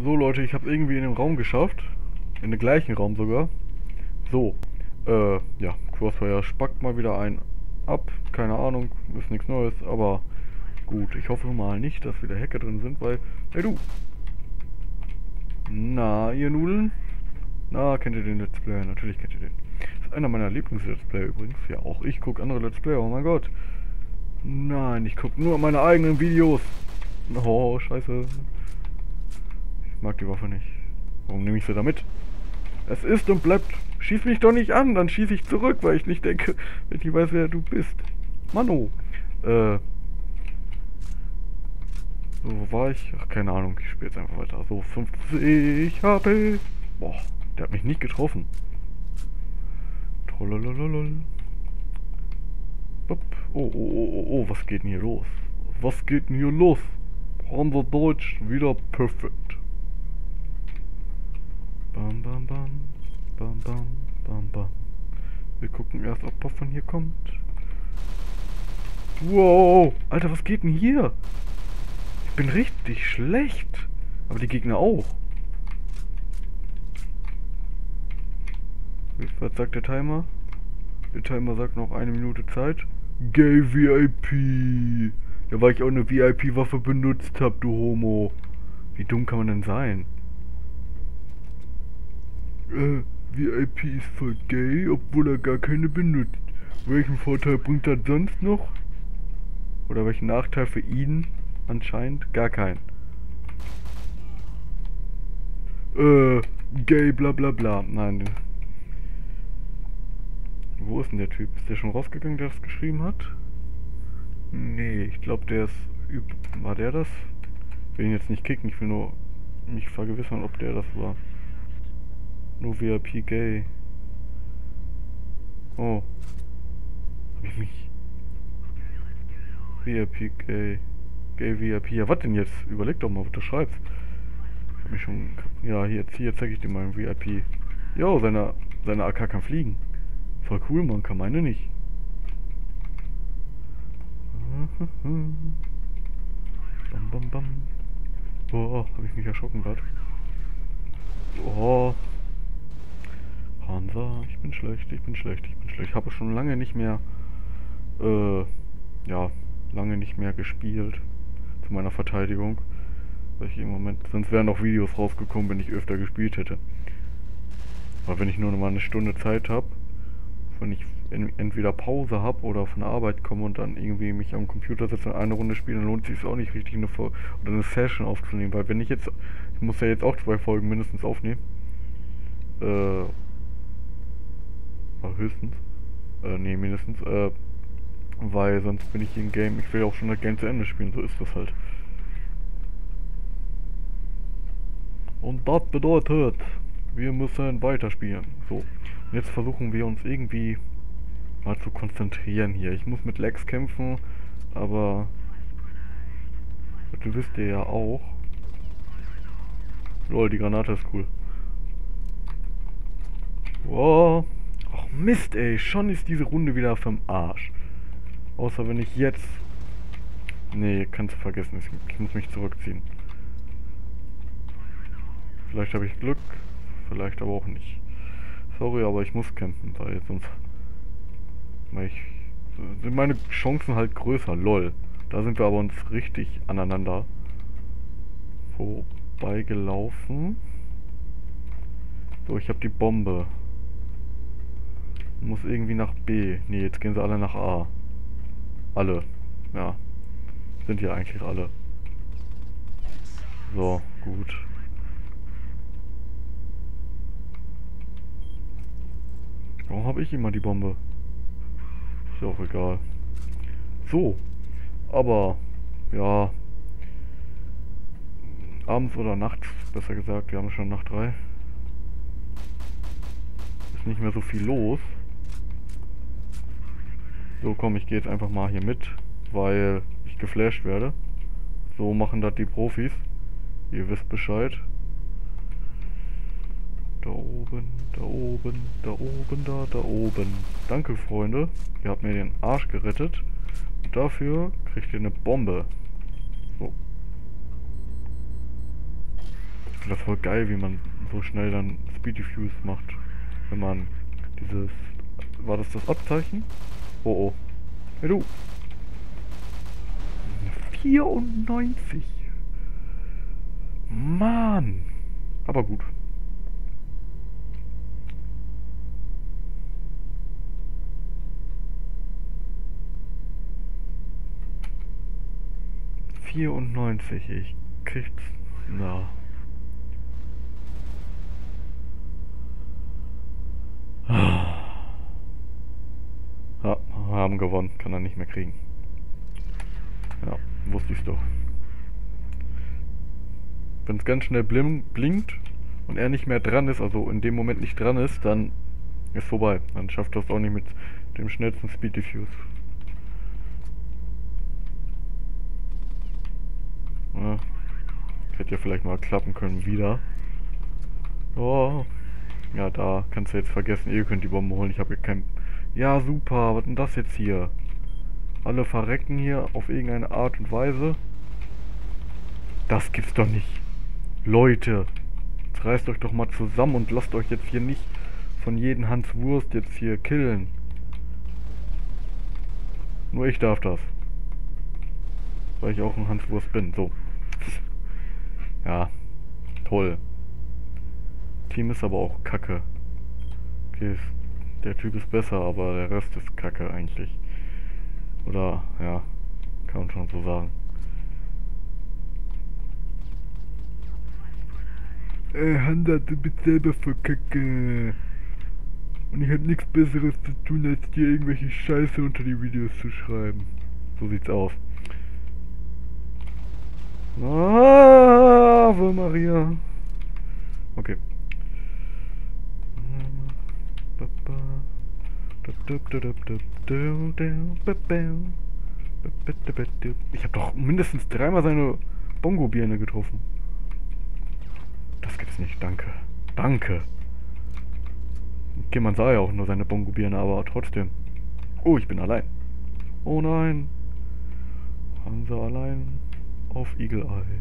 So Leute, ich habe irgendwie in den Raum geschafft. In den gleichen Raum sogar. So, ja, Crossfire spackt mal wieder ein ab. Keine Ahnung, ist nichts Neues, aber gut. Ich hoffe mal nicht, dass wieder Hacker drin sind, weil... Hey du! Na, ihr Nudeln? Na, kennt ihr den Let's Player? Natürlich kennt ihr den. Das ist einer meiner Lieblings-Let's Player übrigens. Ja, auch ich gucke andere Let's Player, oh mein Gott. Nein, ich gucke nur meine eigenen Videos. Oh, scheiße. Ich mag die Waffe nicht. Warum nehme ich sie da mit? Es ist und bleibt. Schieß mich doch nicht an, dann schieße ich zurück, weil ich nicht denke, wenn ich nicht weiß, wer du bist. Mano. So, wo war ich? Ach, keine Ahnung, ich spiele jetzt einfach weiter. So, 50 HP. Boah, der hat mich nicht getroffen. Trollolololol. Oh, oh, oh, oh, oh, was geht denn hier los? Was geht denn hier los? Unser Deutsch wieder perfekt. Bam, bam, bam. Bam, bam, bam, bam. Wir gucken erst, ob was von hier kommt. Wow, Alter, was geht denn hier? Ich bin richtig schlecht. Aber die Gegner auch. Was sagt der Timer? Der Timer sagt noch 1 Minute Zeit. Gay VIP. Ja, weil ich auch eine VIP-Waffe benutzt habe, du Homo. Wie dumm kann man denn sein? VIP ist voll gay, obwohl er gar keine benutzt. Welchen Vorteil bringt das sonst noch? Oder welchen Nachteil für ihn? Anscheinend gar keinen. Gay bla bla bla. Nein. Wo ist denn der Typ? Ist der schon rausgegangen, der das geschrieben hat? Nee, ich glaube der ist... War der das? Ich will ihn jetzt nicht kicken, ich will nur mich vergewissern, ob der das war. Nur VIP Gay. Oh. Hab ich mich... VIP Gay. Gay VIP. Ja, was denn jetzt? Überleg doch mal, was du schreibst. Ich hab mich schon... Ja, hier zeig ich dir mal ein VIP. Jo, seine AK kann fliegen. Voll cool, man kann meine nicht. Bam, bam, bam. Boah, hab ich mich erschrocken gerade. Oh. Hansa, ich bin schlecht, ich bin schlecht, ich bin schlecht. Ich habe schon lange nicht mehr, ja, lange nicht mehr gespielt. Zu meiner Verteidigung. Weil ich im Moment, sonst wären noch Videos rausgekommen, wenn ich öfter gespielt hätte. Aber wenn ich nur noch mal eine Stunde Zeit habe, wenn ich entweder Pause habe oder von der Arbeit komme und dann irgendwie mich am Computer setze und eine Runde spiele, dann lohnt es sich auch nicht richtig eine Session aufzunehmen, weil wenn ich muss ja jetzt auch 2 Folgen mindestens aufnehmen. Höchstens. Nee, mindestens. Weil sonst bin ich im Game, ich will ja auch schon das Game zu Ende spielen, so ist das halt. Und das bedeutet, wir müssen weiterspielen. So, und jetzt versuchen wir uns irgendwie mal zu konzentrieren hier. Ich muss mit Lags kämpfen, aber das wisst ihr ja auch. Lol, die Granate ist cool. Wow. Ach Mist, ey, schon ist diese Runde wieder vom Arsch. Außer wenn ich jetzt... Nee, kannst du vergessen, ich muss mich zurückziehen. Vielleicht habe ich Glück, vielleicht aber auch nicht. Sorry, aber ich muss kämpfen, weil sonst... sind meine Chancen halt größer, lol. Da sind wir aber uns richtig aneinander vorbeigelaufen. So, ich habe die Bombe. Muss irgendwie nach B. Ne, jetzt gehen sie alle nach A. Alle. Ja. Sind hier eigentlich alle. So, gut. Warum habe ich immer die Bombe? Ist ja auch egal. So. Aber, ja. Abends oder nachts, besser gesagt. Wir haben schon Nacht 3. Ist nicht mehr so viel los. So, komm, ich gehe jetzt einfach mal hier mit, weil ich geflasht werde. So machen das die Profis. Ihr wisst Bescheid. Da oben, da oben, da oben, da oben. Danke, Freunde. Ihr habt mir den Arsch gerettet. Und dafür kriegt ihr eine Bombe. So. Das ist voll geil, wie man so schnell dann Speedy Fuse macht. Wenn man dieses... War das Abzeichen? Oh oh. Hey du. 94. Mann. Aber gut. Ich krieg's. Na. Ja, haben gewonnen. Kann er nicht mehr kriegen. Ja, wusste ich's doch. Wenn es ganz schnell blinkt und er nicht mehr dran ist, also in dem Moment nicht dran ist, dann ist vorbei. Dann schafft er es auch nicht mit dem schnellsten Speed Diffuse. Ja, hätte ja vielleicht mal klappen können wieder. Oh, ja, da kannst du jetzt vergessen, ihr könnt die Bombe holen. Ich habe hier kein... Ja, super, was ist denn das jetzt hier? Alle verrecken hier auf irgendeine Art und Weise. Das gibt's doch nicht. Leute, jetzt reißt euch doch mal zusammen und lasst euch jetzt hier nicht von jedem Hans Wurst jetzt hier killen. Nur ich darf das. Weil ich auch ein Hans Wurst bin. So. Ja, toll. Team ist aber auch kacke. Okay, der Typ ist besser, aber der Rest ist kacke eigentlich. Oder, ja, kann man schon so sagen. Handa, du bist selber voll kacke. Und ich hab nichts Besseres zu tun, als dir irgendwelche Scheiße unter die Videos zu schreiben. So sieht's aus. Ave Maria. Okay. Ich habe doch mindestens dreimal seine Bongo-Birne getroffen. Das gibt's nicht, danke. Danke. Okay, man sah ja auch nur seine Bongo-Birne, aber trotzdem. Oh, ich bin allein. Oh nein. Hansa allein auf Eagle Eye.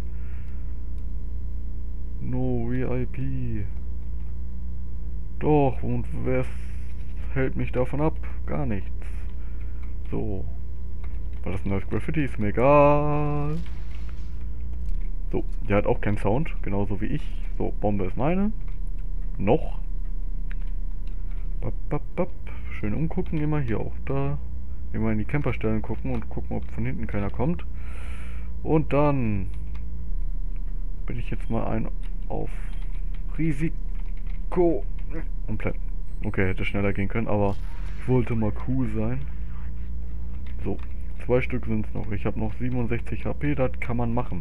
No VIP. Doch, und wer hält mich davon ab? Gar nichts. So. War das ein neues Graffiti? Ist mir egal. So, der hat auch keinen Sound, genauso wie ich. So, Bombe ist meine. Noch. Bap, bap, bap. Schön umgucken, immer hier auch da. Immer in die Camperstellen gucken und gucken, ob von hinten keiner kommt. Und dann bin ich jetzt mal ein auf Risiko. Komplett. Okay, hätte schneller gehen können, aber ich wollte mal cool sein. So, 2 Stück sind es noch. Ich habe noch 67 HP, das kann man machen.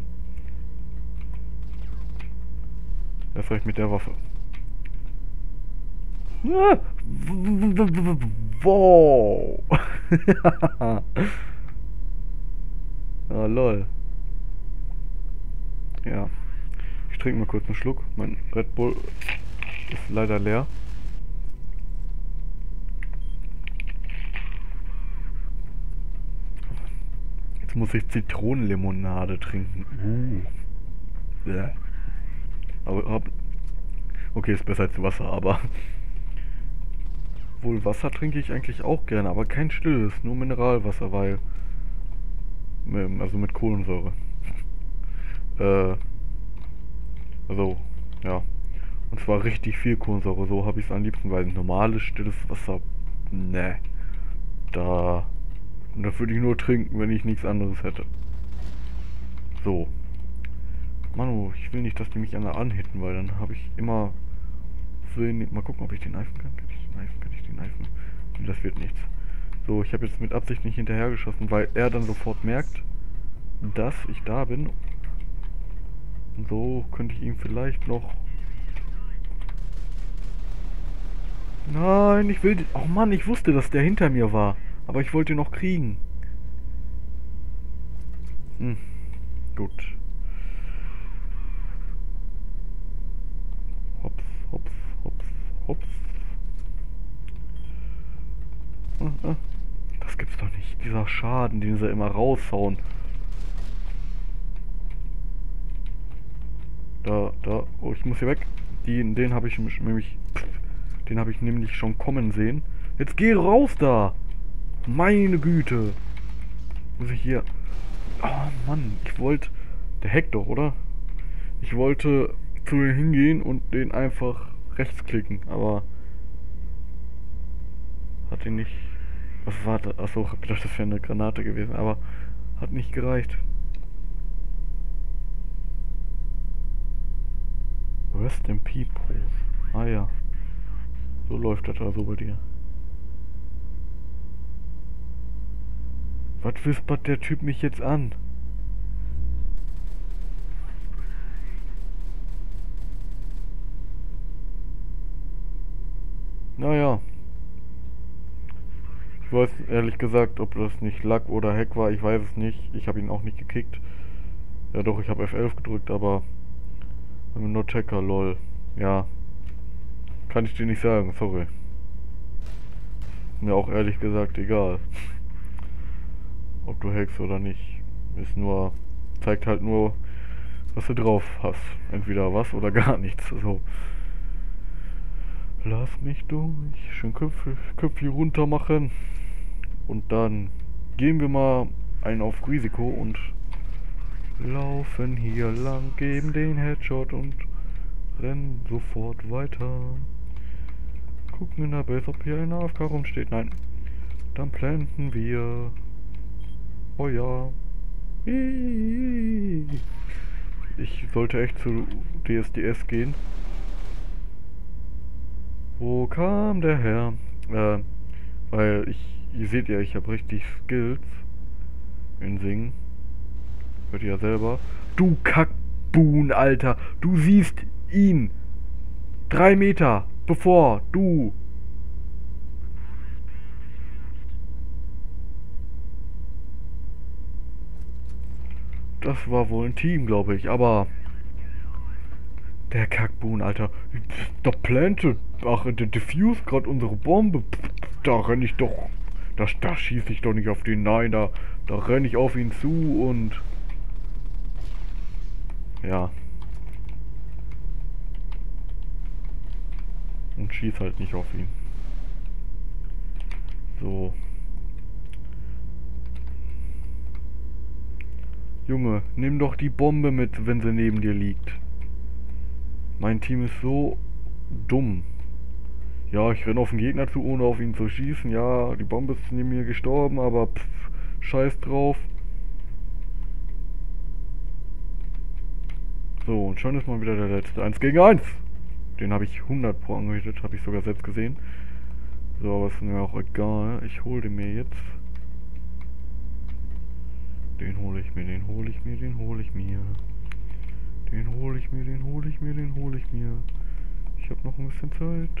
Erst recht mit der Waffe. Ah, wow. Ah, lol. Ja. Ich trinke mal kurz einen Schluck. Mein Red Bull ist leider leer. Jetzt muss ich Zitronenlimonade trinken. Yeah. Aber okay, ist besser als Wasser, aber wohl Wasser trinke ich eigentlich auch gerne, aber kein stilles, nur Mineralwasser, weil also mit Kohlensäure. Also, ja. Und zwar richtig viel Kohlensäure, so habe ich es am liebsten, weil normales, stilles Wasser, ne. Da würde ich nur trinken, wenn ich nichts anderes hätte. So. Manu, ich will nicht, dass die mich alle anhitten, weil dann habe ich immer... Mal gucken, ob ich den kneifen kann. Kann ich den kneifen? Das wird nichts. So, ich habe jetzt mit Absicht nicht hinterher geschossen, weil er dann sofort merkt, dass ich da bin. Und so könnte ich ihm vielleicht noch... Nein, ich will... Oh Mann, ich wusste, dass der hinter mir war. Aber ich wollte ihn noch kriegen. Gut. Hops, hops, hops, hops. Das gibt's doch nicht. Dieser Schaden, den sie immer raushauen. Da. Oh, ich muss hier weg. Den habe ich nämlich... Den habe ich nämlich schon kommen sehen. Jetzt geh raus da! Meine Güte! Muss ich hier... Oh Mann, ich wollte... Der hackt doch, oder? Ich wollte zu ihm hingehen und den einfach rechtsklicken, aber... Hat ihn nicht... Was war das? Achso, ich hab gedacht, das wäre eine Granate gewesen, aber... Hat nicht gereicht. Rest in Peace. Ah ja. So läuft das also bei dir. Was wispert der Typ mich jetzt an? Naja. Ich weiß ehrlich gesagt, ob das nicht Lack oder Hack war. Ich weiß es nicht. Ich habe ihn auch nicht gekickt. Ja doch, ich habe F11 gedrückt, aber... Nur Checker, lol. Ja. Kann ich dir nicht sagen, sorry. Mir auch ehrlich gesagt egal. Ob du hackst oder nicht. Ist nur... Zeigt halt nur, was du drauf hast. Entweder was oder gar nichts. So. Lass mich durch. Schön Köpfchen runter machen. Und dann gehen wir mal einen auf Risiko und laufen hier lang, geben den Headshot und rennen sofort weiter. Gucken in der Base, ob hier ein AFK rumsteht. Nein. Dann planten wir. Oh ja. Ich sollte echt zu DSDS gehen. Wo kam der her? Weil ihr seht ja, ich habe richtig Skills in Singen. Hört ihr ja selber. Du Kackbuhn, Alter. Du siehst ihn. 3 Meter bevor du... Das war wohl ein Team, glaube ich, aber... Der Kackbuhn, Alter. Da plante... Ach, der diffuse gerade unsere Bombe. Da renne ich doch... Da schieße ich doch nicht auf den. Nein, da renne ich auf ihn zu und... Ja. Und schieß halt nicht auf ihn. So. Junge, nimm doch die Bombe mit, wenn sie neben dir liegt. Mein Team ist so dumm. Ja, ich renne auf den Gegner zu, ohne auf ihn zu schießen. Ja, die Bombe ist neben mir gestorben, aber scheiß drauf. So, und schon ist mal wieder der letzte. 1 gegen 1. Den habe ich 100 Pro angehittet, habe ich sogar selbst gesehen. So, aber ist mir auch egal. Ich hole den mir jetzt. Den hole ich mir, den hole ich mir, den hole ich mir. Den hole ich mir, den hole ich mir, den hole ich mir. Ich habe noch ein bisschen Zeit.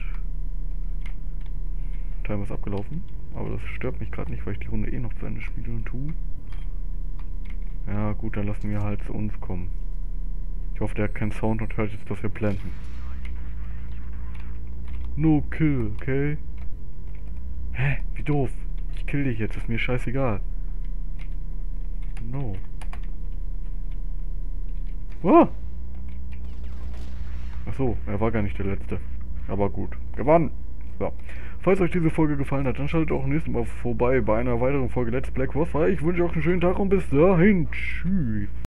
Timer ist abgelaufen, aber das stört mich gerade nicht, weil ich die Runde eh noch zu Ende spiele und tue. Ja gut, dann lassen wir halt zu uns kommen. Ich hoffe, der hat keinen Sound und hört jetzt, dass wir planten. No kill, okay? Hä? Wie doof. Ich kill dich jetzt, ist mir scheißegal. No. Oh! Achso, er war gar nicht der Letzte. Aber gut. Gewonnen! So. Falls euch diese Folge gefallen hat, dann schaltet auch nächstes Mal vorbei bei einer weiteren Folge Let's Black Crossfire. Ich wünsche euch einen schönen Tag und bis dahin. Tschüss.